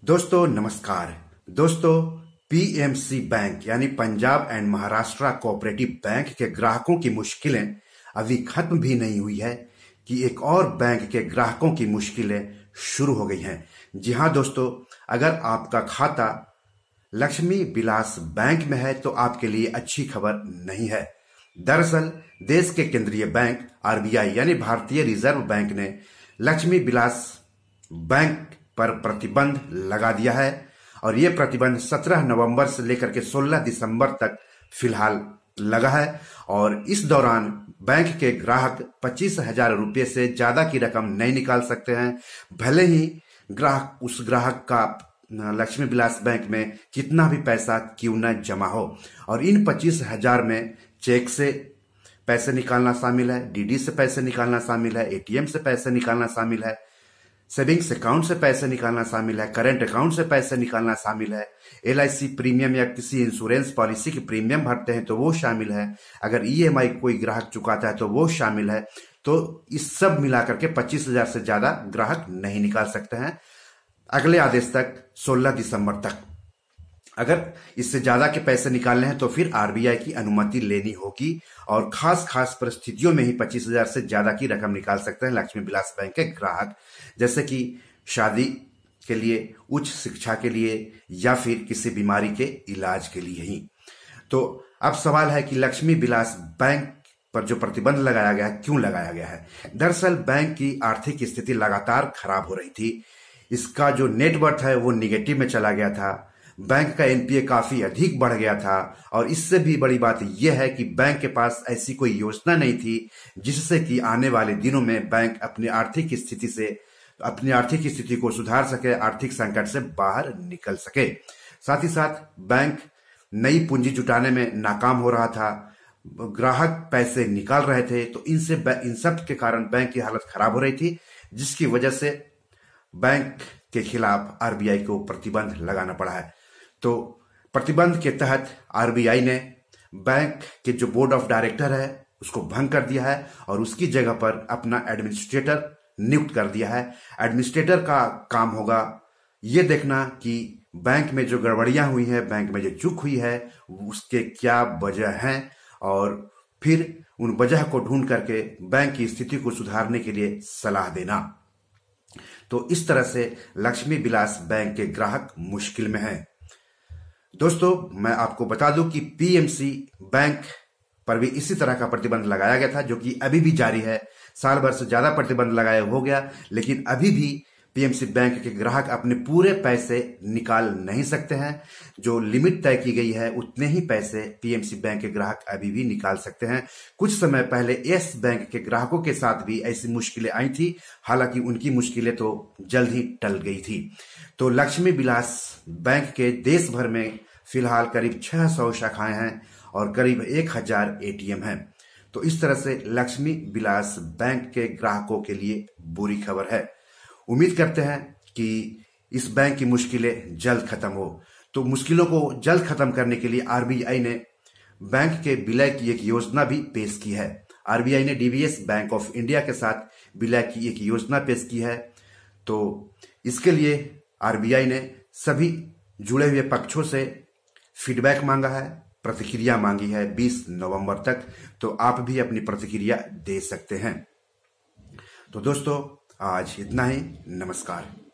दोस्तों नमस्कार। दोस्तों, पीएमसी बैंक यानी Punjab and Maharashtra cooperative bank के ग्राहकों की मुश्किलें अभी खत्म भी नहीं हुई है कि एक और बैंक के ग्राहकों की मुश्किलें शुरू हो गई हैं। जी हां दोस्तों, अगर आपका खाता लक्ष्मी विलास बैंक में है तो आपके लिए अच्छी खबर नहीं है। दरअसल देश के केंद्रीय बैंक आरबीआई यानी भारतीय रिजर्व बैंक ने लक्ष्मी विलास बैंक पर प्रतिबंध लगा दिया है और ये प्रतिबंध 17 नवंबर से लेकर के 16 दिसंबर तक फिलहाल लगा है और इस दौरान बैंक के ग्राहक 25,000 रुपये से ज्यादा की रकम नहीं निकाल सकते हैं, भले ही उस ग्राहक का लक्ष्मी विलास बैंक में कितना भी पैसा क्यों न जमा हो। और इन 25,000 में चेक से पैसे निकालना शामिल है, डीडी से पैसे निकालना शामिल है, एटीएम से पैसे निकालना शामिल है, सेविंग्स अकाउंट से पैसे निकालना शामिल है, करंट अकाउंट से पैसे निकालना शामिल है, एलआईसी प्रीमियम या किसी इंश्योरेंस पॉलिसी की प्रीमियम भरते हैं तो वो शामिल है, अगर ईएमआई कोई ग्राहक चुकाता है तो वो शामिल है। तो इस सब मिलाकर के 25,000 से ज्यादा ग्राहक नहीं निकाल सकते हैं अगले आदेश तक, 16 दिसंबर तक। अगर इससे ज्यादा के पैसे निकालने हैं तो फिर आरबीआई की अनुमति लेनी होगी और खास परिस्थितियों में ही 25,000 से ज्यादा की रकम निकाल सकते हैं लक्ष्मी विलास बैंक के ग्राहक, जैसे कि शादी के लिए, उच्च शिक्षा के लिए या फिर किसी बीमारी के इलाज के लिए ही। तो अब सवाल है कि लक्ष्मी विलास बैंक पर जो प्रतिबंध लगाया गया है, क्यों लगाया गया है। दरअसल बैंक की आर्थिक स्थिति लगातार खराब हो रही थी, इसका जो नेटवर्थ है वो निगेटिव में चला गया था, बैंक का एनपीए काफी अधिक बढ़ गया था और इससे भी बड़ी बात यह है कि बैंक के पास ऐसी कोई योजना नहीं थी जिससे कि आने वाले दिनों में बैंक अपनी आर्थिक स्थिति को सुधार सके, आर्थिक संकट से बाहर निकल सके। साथ ही साथ बैंक नई पूंजी जुटाने में नाकाम हो रहा था, ग्राहक पैसे निकाल रहे थे, तो इन सब के कारण बैंक की हालत खराब हो रही थी, जिसकी वजह से बैंक के खिलाफ आरबीआई को प्रतिबंध लगाना पड़ा है। तो प्रतिबंध के तहत आरबीआई ने बैंक के जो बोर्ड ऑफ डायरेक्टर है उसको भंग कर दिया है और उसकी जगह पर अपना एडमिनिस्ट्रेटर नियुक्त कर दिया है। एडमिनिस्ट्रेटर का काम होगा ये देखना कि बैंक में जो गड़बड़ियां हुई है, बैंक में जो चूक हुई है, उसके क्या वजह हैं और फिर उन वजह को ढूंढ करके बैंक की स्थिति को सुधारने के लिए सलाह देना। तो इस तरह से लक्ष्मी विलास बैंक के ग्राहक मुश्किल में हैं। दोस्तों, मैं आपको बता दूं कि पीएमसी बैंक पर भी इसी तरह का प्रतिबंध लगाया गया था, जो कि अभी भी जारी है। साल भर से ज्यादा प्रतिबंध लगाया हो गया, लेकिन अभी भी पीएमसी बैंक के ग्राहक अपने पूरे पैसे निकाल नहीं सकते हैं। जो लिमिट तय की गई है उतने ही पैसे पीएमसी बैंक के ग्राहक अभी भी निकाल सकते हैं। कुछ समय पहले यस बैंक के ग्राहकों के साथ भी ऐसी मुश्किलें आई थी, हालांकि उनकी मुश्किलें तो जल्द ही टल गई थी। तो लक्ष्मी विलास बैंक के देश भर में फिलहाल करीब 600 शाखाएं हैं और करीब 1,000 एटीएम हैं। तो इस तरह से लक्ष्मी विलास बैंक के ग्राहकों के लिए बुरी खबर है। उम्मीद करते हैं कि इस बैंक की मुश्किलें जल्द खत्म हो। तो मुश्किलों को जल्द खत्म करने के लिए आरबीआई ने बैंक के विलय की एक योजना भी पेश की है। आरबीआई ने डीबीएस बैंक ऑफ इंडिया के साथ विलय की एक योजना पेश की है। तो इसके लिए आरबीआई ने सभी जुड़े हुए पक्षों से फीडबैक मांगा है, प्रतिक्रिया मांगी है 20 नवंबर तक। तो आप भी अपनी प्रतिक्रिया दे सकते हैं। तो दोस्तों, आज इतना ही। नमस्कार।